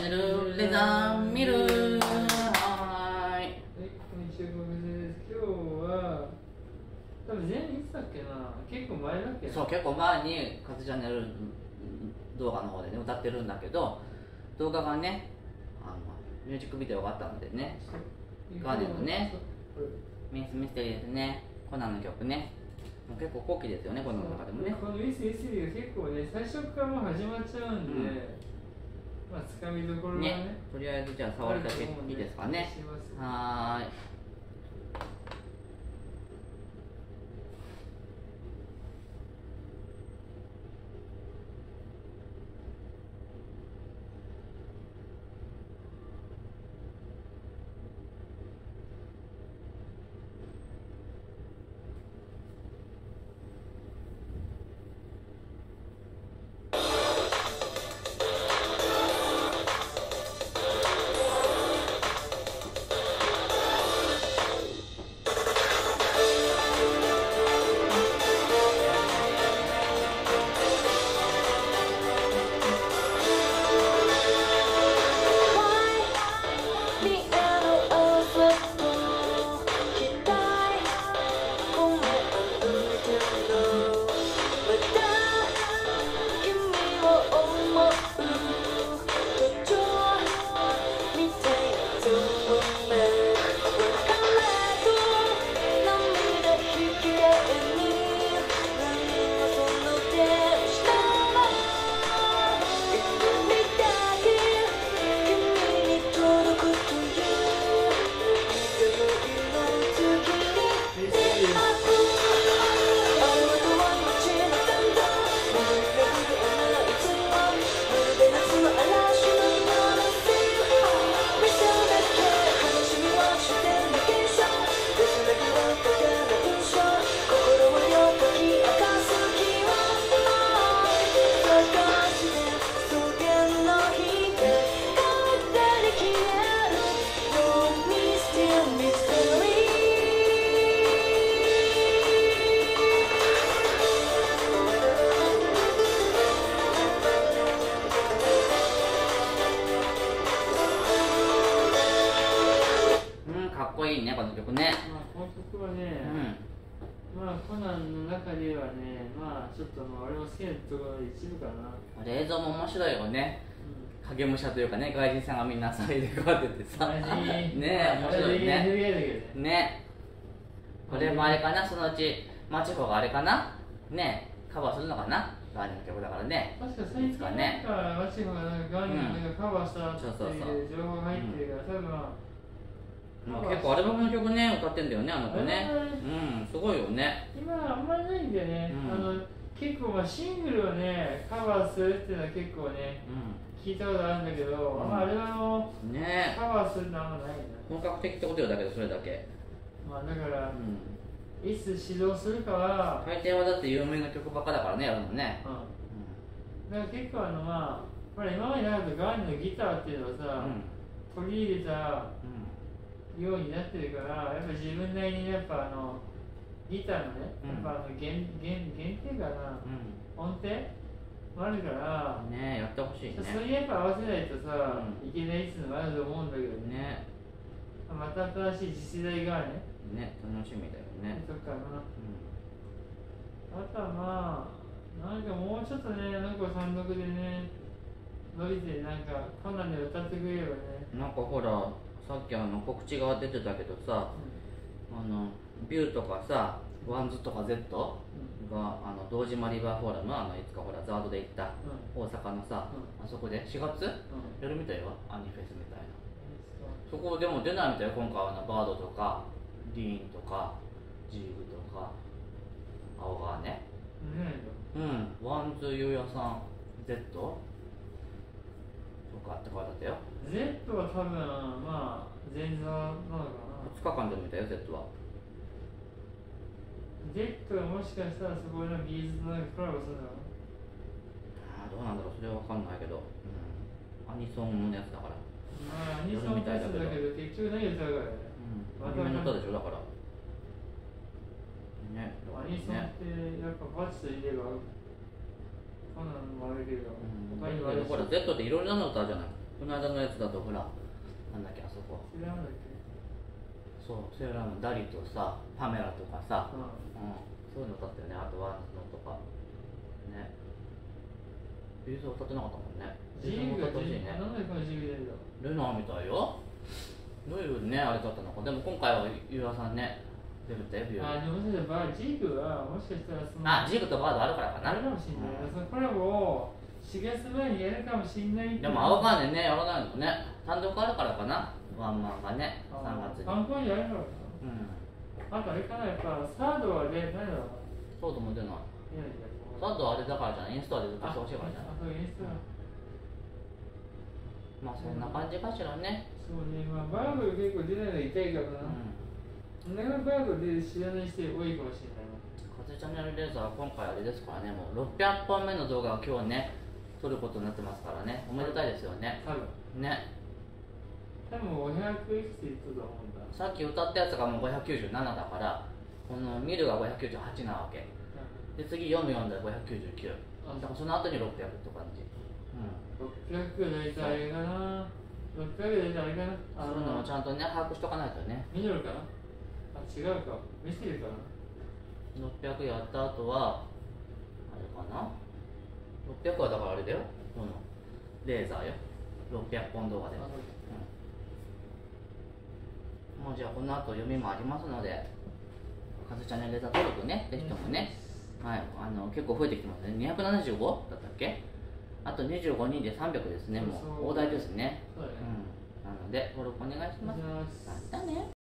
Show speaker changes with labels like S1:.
S1: ャンネルレザーミル。はーい。
S2: こんにちは、ごめんです。今日は多分前いつだっけな、結構前だっけな。
S1: そう、結構前にカズチャンネル動画の方でね歌ってるんだけど、動画がねミュージックビデオがあったのでね、ガーデンのねミステリーですね、コナンの曲ね、もう結構後期ですよね、この中でもね。
S2: このミステリーが結構ね、最初からもう始まっちゃうんで、まあつかみどころがね、
S1: とりあえずじゃあ触りだけいいですかね。はーい。かっこいいね、この曲ね。
S2: この曲はね、まあコナンの中ではね、まあちょっと俺も好きなところの一部かな。
S1: 映像も面白いよね。影武者というかね、外人さんがみんな騒いでこうやっててさねえ、面白いね。ね、これもあれかな、そのうちマチホがあれかなね、カバーするのかな、ガーデンの曲だからね。
S2: 確か最近なんかマチホがなんかガーデンのカバーしたっていう情報が入ってるから、多分
S1: 結構アルバムの曲ね歌ってんだよね、あの子ね。すごいよね。
S2: 今あんまりないんだよね。結構まあシングルをねカバーするっていうのは結構ね、聞いたことあるんだけど、あれはねカバーするのはあんまないんだ。
S1: 本格的ってことよ、だけどそれだけ。
S2: まあだから、いつ指導するかは
S1: 大抵はだって有名な曲ばっかだからね、やるのね。
S2: だから結構まあほら今までなるとガーニのギターっていうのをさ、取り入れたようになってるから、やっぱ自分なりにやっぱギターのね、やっぱ弦っていうかな、音程もあるから
S1: ね、やってほしいね。
S2: それにやっぱ合わせないとさ、いけないっていうのもあると思うんだけどね。また新しい次世代がね、
S1: 楽しみだよね。
S2: そっかな。あとはまあなんかもうちょっとね、なんか単独でね伸びて、なんかこんなんで歌ってくれればね。
S1: なんかほら、さっき告知が出てたけどさ、ビューとかさ、ワンズとか Z が堂島リバーフォーラム、いつかほらザードで行った大阪のさ、あそこで4月やるみたいよ、アニフェスみたいな。そこでも出ないみたいよ、今回はバードとかディーンとかジーグとか青川ね。ワンズゆうやさん Z とかって書いてあったよ。
S2: Z は多分まあ前座なのかな。
S1: 2日間でも見たよ、Z は。
S2: Z がもしかしたらそこのビーズとなんかコラボするのかな。
S1: どうなんだろう、それは分かんないけど、アニソンのやつだから。
S2: アニソンのやつだけど結局何歌うからね。
S1: アニメの歌でしょ、だからね。
S2: アニソンってやっぱバチといえばコナンもあるけど、
S1: ほら Z っていろいろなの歌じゃない。 この間のやつだとほらなんだっけあそこ
S2: セーラームーンだっけ。
S1: そうセーラームーンダリとさパメラとかさ、
S2: うん
S1: そういうの歌ったよね。あとワンズのとかね。ビーズ歌ってなかったもんね。
S2: ジーグが
S1: 歌ってほしいね。
S2: なんでこのジーグ出るの。
S1: ルナーみたいよ。どういうねあれだったのか。でも今回はユーアさんね出るってビュー。
S2: でももしかしたらジーグはもしかしたらその
S1: ジーグとバードあるからかな。
S2: あれかもしれない、そのコラボを4月前にやるかもしれない
S1: でも青かんねんねやらないのね。単独あるからかな。ワンマンがね3月に。
S2: 観光にやるからかな。あとあれかな、やっぱサードはね、何だろう。
S1: そうとも出ない。サードはあれだからじゃない。インスタでずっとしてほしいからじゃない。
S2: そうインスタ。
S1: まあそんな感じかしらね。
S2: そうね、まあバーブル結構出ないの痛いからな。だからバーブルで知らない人多いかもしれないな。
S1: 風チャンネルレーザー今回あれですからね、もう600本目の動画を今日ね撮ることになってますからね。おめでたいですよね。
S2: 多分
S1: ね。
S2: 多分500いくついったと思うんだ。
S1: さっき歌ったやつがもう597だから、この見るが598なわけで、次読む読んだら599だからその後に600って感じ。
S2: 600大体あれかな。600大体あれかな。
S1: そういうのもちゃんとね把握しとかないとね。
S2: ミドルかな。違うか、ミステリーかな。
S1: 600やった後はあれかな。600はだからあれだよ、このレーザーよ。600本動画で。もうじゃあこの後読みもありますので、カズチャンネルレーザー登録ね、ぜひともね、はい、結構増えてきてますね。275だったっけ。あと25人で300ですね。もう大台ですね。なので登録お願いします。またね。